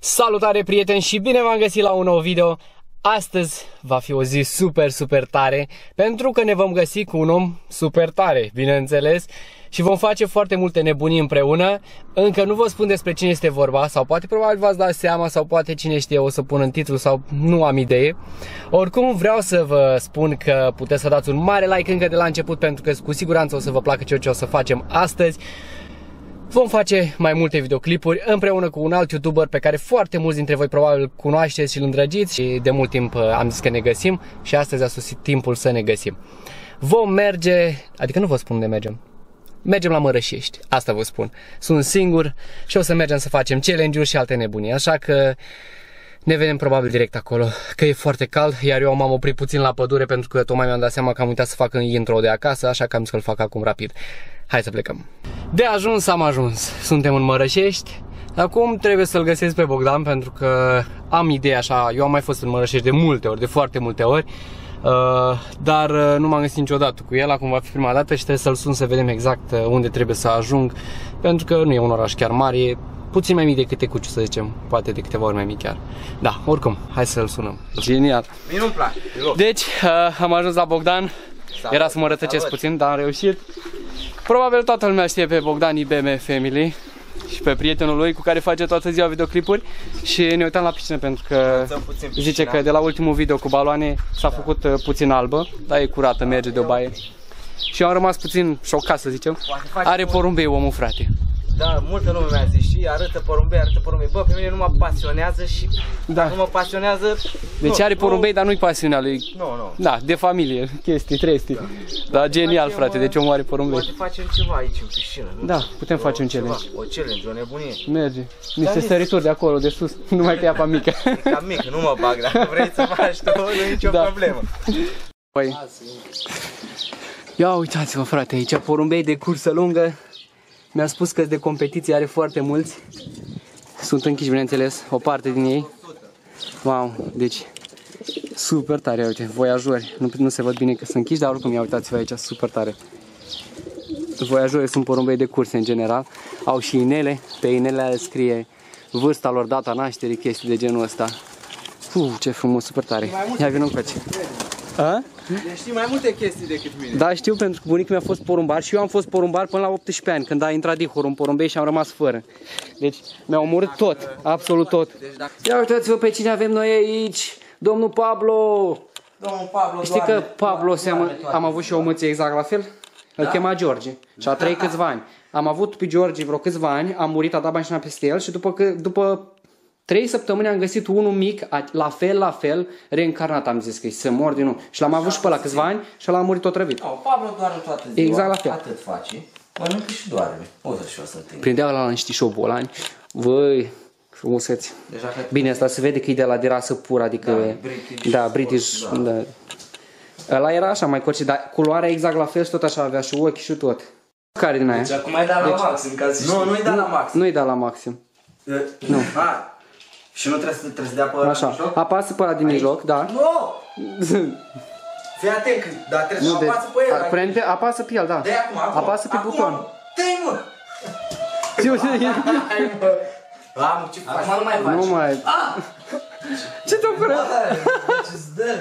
Salutare prieteni și bine v-am găsit la un nou video. Astăzi va fi o zi super tare, pentru că ne vom găsi cu un om super tare, bineînțeles, și vom face foarte multe nebunii împreună. Încă nu vă spun despre cine este vorba, sau poate probabil v-ați dat seama, sau poate cine știe o să pun în titlu, sau nu am idee. Oricum vreau să vă spun că puteți să dați un mare like încă de la început, pentru că cu siguranță o să vă placă ceea ce o să facem astăzi. Vom face mai multe videoclipuri împreună cu un alt YouTuber pe care foarte mulți dintre voi probabil cunoașteți și îl îndrăgiți, și de mult timp am zis că ne găsim și astăzi a sosit timpul să ne găsim. Vom merge, adică nu vă spun unde mergem. Mergem la Mărășești, asta vă spun. Sunt singur și o să mergem să facem challenge-uri și alte nebunii, așa că ne vedem probabil direct acolo, că e foarte cald, iar eu m-am oprit puțin la pădure pentru că tocmai mi-am dat seama că am uitat să fac intro de acasă, așa că am zis că îl fac acum rapid. Hai să plecăm. De ajuns am ajuns, suntem în Mărășești. Acum trebuie să-l găsesc pe Bogdan, pentru că am idee așa, eu am mai fost în Mărășești de multe ori, de foarte multe ori, dar nu m-am găsit niciodată cu el, acum va fi prima dată și trebuie să-l sun să vedem exact unde trebuie să ajung, pentru că nu e un oraș chiar mare, e puțin mai mic decât Tecuciu, să zicem, poate de câteva ori mai mic chiar. Da, oricum, hai să-l sunăm. Genial. Mie nu-mi place deloc. Deci, am ajuns la Bogdan. Era să mă rătăcesc puțin, dar am reușit. Probabil toată lumea știe pe Bogdan IBM Family și pe prietenul lui cu care face toată ziua videoclipuri. Și ne uitam la piscină pentru că zice că de la ultimul video cu baloane s-a făcut puțin albă, dar e curată, merge de o baie. Și eu am rămas puțin șocat, să zicem. Are porumbei omul, frate. Da, multă lume mi-a zis și arătă porumbei, arătă porumbei. Bă, pe mine nu mă pasionează și nu mă pasionează. Deci are porumbei, dar nu-i pasiunea lui. Nu. Da, de familie, chestii, trestii. Da, genial, frate, deci omul are porumbei. Poate facem ceva aici în piscină, nu? Da, putem face un challenge. O challenge, o nebunie. Merge. Niște sărituri de acolo, de sus, numai că e apa mică. Cam mică, nu mă bag, dacă vrei să faci tu, nu e nicio problemă. Păi. Ia uitați-vă, frate, aici porumbei de cursă lungă. Mi-a spus că de competiție are foarte mulți. Sunt închiși, bineînțeles, o parte din ei. Wow, deci super tare, uite, voiajori. Nu se văd bine că sunt închiși, dar oricum, ia uitați-vă aici, super tare. Voiajori sunt porumbei de curse în general. Au și inele, pe inele scrie vârsta lor, data nașterii, chestii de genul ăsta. Ce frumos, super tare. Ia vină încoace. Deci știi mai multe chestii decât mine. Da, știu, pentru că bunicul mi-a fost porumbar și eu am fost porumbar până la 18 ani, când a intrat dihorul în porumbei și am rămas fără. Deci mi-au omorât tot, absolut tot. Ia uitați-vă pe cine avem noi aici, domnul Pablo. Domnul Pablo. Știi că Pablo am avut și o măție exact la fel? Îl chema George și a trăit câțiva ani. Am avut pe George vreo câțiva ani, am murit, a dat mașina peste el și după 3 săptămâni am găsit unul mic, la fel, reîncarnat, am zis că să mor din nou. Și l-am avut și pe la câțiva ani și l-am murit tot răbit. Pablo doarme toată ziua, exact la fel. atât face, mănâncă și doarme. O să și o să te prindea la niște șobolani, văi, frumuseți. Bine, asta se vede că e de la derasă pură, adică, da, British, da. Ăla era așa mai corcit, dar culoarea exact la fel și tot așa avea și ochi și tot. Care din aia? Deci acum ai dat la maxim, ca să știi. Nu, nu-i dat la maxim. Nu-i dat la maxim. Nu. Și nu trebuie să dea pe ăla așa. Din mijloc? Apasă pe ăla din mijloc, da. Nu! Fii atent, dar trebuie să apasă pe el. Apasă pe el, da. Apasă pe buton. Dă-i, mă! Am, ce faci? Acum nu mai faci. Nu mai. Ce te-o fără? Ce-ți dă?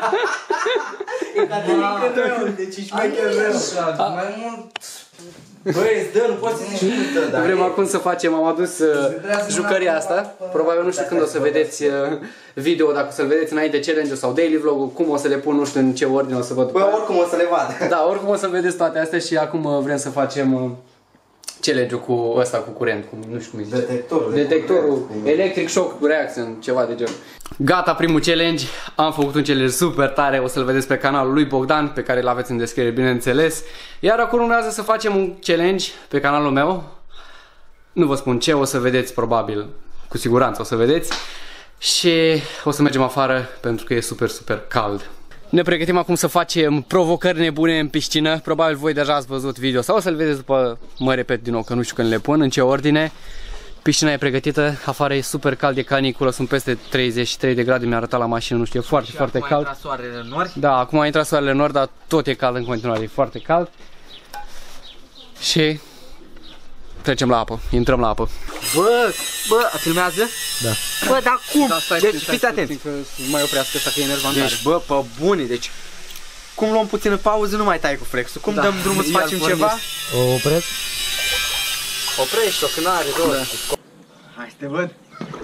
E ca de mică rău, deci ești mai rău. Mai mult. Băi, îți dă, nu poți să zici cum dă. Vrem acum să facem, am adus jucăria asta. Probabil nu știu când o să vedeți video, dacă o să-l vedeți înainte challenge-ul sau daily vlog-ul, cum o să le pun, nu știu în ce ordine o să văd. Bă, oricum o să le vad. Da, oricum o să vedeți toate astea și acum vrem să facem challenge-ul cu ăsta, cu curent, cu, nu știu cum zice. Detectorul electric shock reaction, ceva de genul. Gata, primul challenge. Am făcut un challenge super tare, o să-l vedeți pe canalul lui Bogdan, pe care îl aveți în descriere, bineînțeles. Iar acum urmează să facem un challenge pe canalul meu. Nu vă spun ce, o să vedeți probabil, cu siguranță o să vedeți. Și o să mergem afară pentru că e super cald. Ne pregătim acum să facem provocări nebune în piscină. Probabil voi deja ați văzut video sau o să-l vedeți după, mă repet din nou că nu știu când le pun, în ce ordine. Piscina e pregătită, afară e super cald, de caniculă, sunt peste 33 de grade, mi-a arătat la mașină, nu știu, e foarte cald. Acum a intrat soarele în nori? Da, acum a intrat soarele în nori, dar tot e cald în continuare, e foarte cald. Și Trecem la apă, intrăm la apă. Bă, filmează? Da. Bă, dar cum? Da, Deci fiți atenți. Mai oprească asta că e enervant. Deci, bă, pe bune, deci cum luăm puțină pauză, nu mai tai cu flexul. Cum dăm drumul să facem ceva? O opresc? Oprești-o, că n-are rost. Hai să te văd.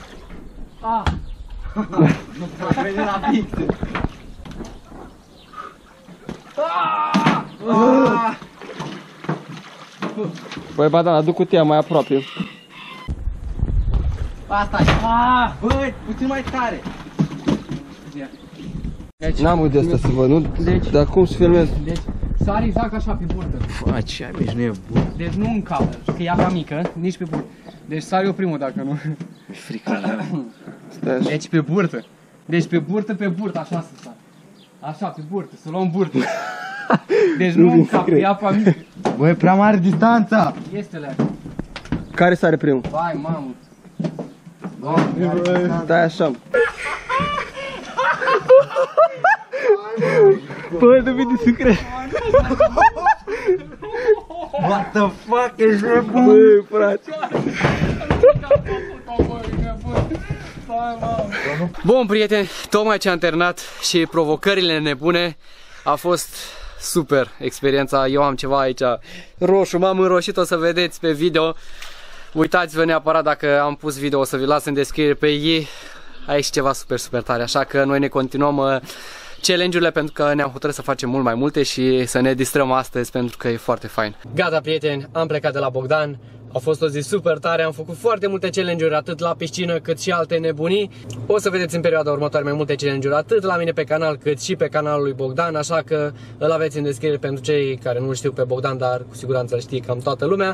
Vede la pixel. Băi, Badan, aduc cutia mai aproape. Asta e. Băi, puțin mai tare. N-am uite asta să văd, nu? Deci, dar cum să filmez? Deci, sari exact așa pe burtă. Bă, ce ai, ești nebun. Deci nu în cap, că e apa mică, nici pe burtă. Deci sari eu primul dacă nu. Mi-e frică la mea. Deci pe burtă. Deci pe burtă, așa să sari. Așa, pe burtă, să luăm burtă. Deci nu în cap, e apa mică. Băi, prea mare distanța! Este leacă. Care sare primul? Vai, mamă. Stai așa. Bă, nu vine să cred. What the fuck, ești nebun? Băi, frate. Bun, prieteni, tocmai ce am terminat și provocările nebune a fost super experiența. Eu am ceva aici roșu, m-am înroșit, o să vedeți pe video. Uitați-vă neapărat, dacă am pus video o să vi las în descriere pe ei. Aici ceva super tare, așa că noi ne continuăm challenge-urile pentru că ne-am hotărât să facem mult mai multe și să ne distrăm astăzi pentru că e foarte fain. Gata, prieteni, am plecat de la Bogdan. A fost o zi super tare, am făcut foarte multe challenge-uri atât la piscină cât și alte nebunii. O să vedeți în perioada următoare mai multe challenge-uri atât la mine pe canal cât și pe canalul lui Bogdan, așa că îl aveți în descriere pentru cei care nu știu pe Bogdan, dar cu siguranță îl știe cam toată lumea.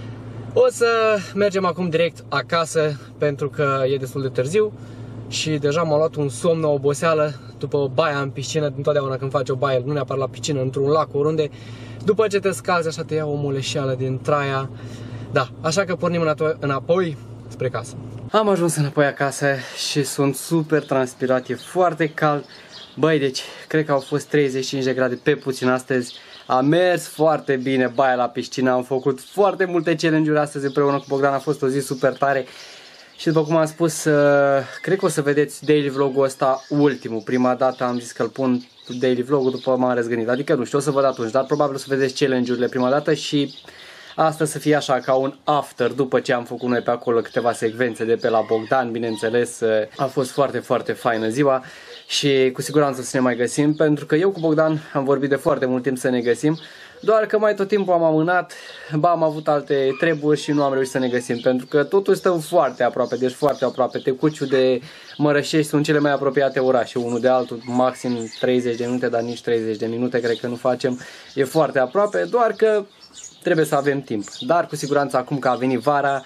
O să mergem acum direct acasă pentru că e destul de târziu și deja m-a luat un somn, o oboseală după baia în piscină. Întotdeauna când faci o baie, nu neapărat la piscină, într-un lac, oriunde, după ce te scalzi așa te ia o moleșeală din traia. Da, așa că pornim înapoi spre casă. Am ajuns înapoi acasă și sunt super transpirat, e foarte cald. Băi, deci, cred că au fost 35 de grade pe puțin astăzi. A mers foarte bine baia la piscină, am făcut foarte multe challenge-uri astăzi împreună cu Bogdan, a fost o zi super tare. Și după cum am spus, cred că o să vedeți daily vlog-ul ăsta ultimul. Prima dată am zis că îl pun daily vlog-ul, după m-am răzgândit. Adică nu știu, o să văd atunci, dar probabil o să vedeți challenge-urile prima dată și asta să fie așa ca un after după ce am făcut noi pe acolo câteva secvențe de pe la Bogdan. Bineînțeles, a fost foarte faină ziua și cu siguranță o să ne mai găsim, pentru că eu cu Bogdan am vorbit de foarte mult timp să ne găsim. Doar că mai tot timpul am amânat, am avut alte treburi și nu am reușit să ne găsim, pentru că totul stăm foarte aproape, deci foarte aproape. Tecuciu de Mărășești sunt cele mai apropiate orașe, unul de altul, maxim 30 de minute, dar nici 30 de minute cred că nu facem. E foarte aproape, doar că trebuie să avem timp. Dar cu siguranță acum că a venit vara,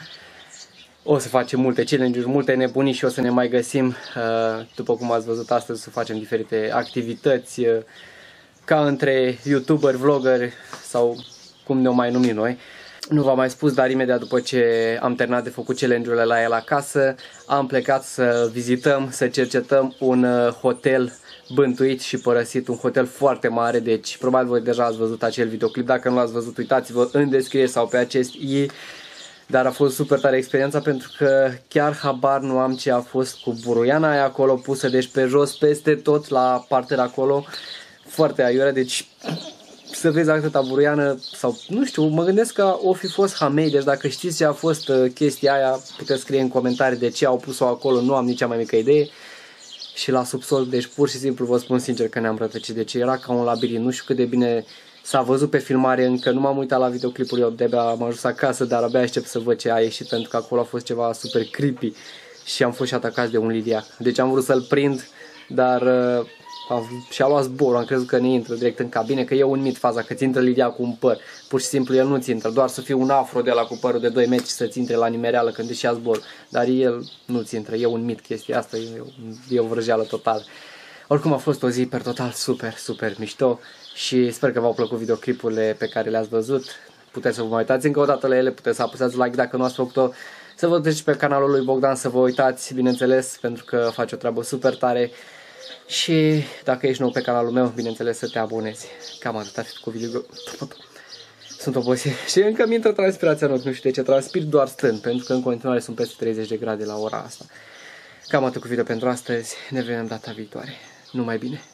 o să facem multe challenge-uri, multe nebunii și o să ne mai găsim. După cum ați văzut astăzi, să facem diferite activități, ca între youtuberi, vloggeri sau cum ne-o mai numim noi. Nu v-am mai spus, dar imediat după ce am terminat de făcut challenge-urile la el acasă, am plecat să vizităm, să cercetăm un hotel bântuit și părăsit, un hotel foarte mare, deci probabil voi deja ați văzut acel videoclip, dacă nu l-ați văzut uitați-vă în descriere sau pe acest i. Dar a fost super tare experiența pentru că chiar habar nu am ce a fost cu buruiana aia acolo pusă, deci pe jos, peste tot la partea de acolo, foarte aiurea, deci să vezi atâta buruiană sau nu știu, mă gândesc că o fi fost hamei, deci dacă știți ce a fost chestia aia, puteți scrie în comentarii de ce au pus-o acolo, nu am nici cea mai mică idee. Și la subsol, deci pur și simplu vă spun sincer că ne-am rătăcit, deci era ca un labirint, nu știu cât de bine s-a văzut pe filmare, încă nu m-am uitat la videoclipul, eu de-abia am ajuns acasă, dar abia aștept să văd ce a ieșit, pentru că acolo a fost ceva super creepy și am fost și atacați de un liliac. Deci am vrut să-l prind, dar și-a luat zborul, am crezut că ne intră direct în cabine, că e un mit faza, că ți intră liliacul în păr, pur și simplu el nu-ți intră, doar să fie un afro de la cu părul de 2 metri să-ți intre la nimereală când își ia zbor, dar el nu-ți intră, e un mit chestia asta, e o vrăjeală totală. Oricum a fost o zi per total super mișto și sper că v-au plăcut videoclipurile pe care le-ați văzut. Puteți să vă mai uitați încă o dată la ele, puteți să apăsați like dacă nu ați făcut-o, să vă duceți pe canalul lui Bogdan să vă uitați, bineînțeles, pentru că face o treabă super tare. Și dacă ești nou pe canalul meu, bineînțeles să te abonezi. Cam atât ar fi cu video. Sunt obosit și încă mi intră transpirația în ochi, nu știu de ce, transpir doar stând, pentru că în continuare sunt peste 30 de grade la ora asta. Cam atât cu video pentru astăzi, ne vedem data viitoare. Numai bine!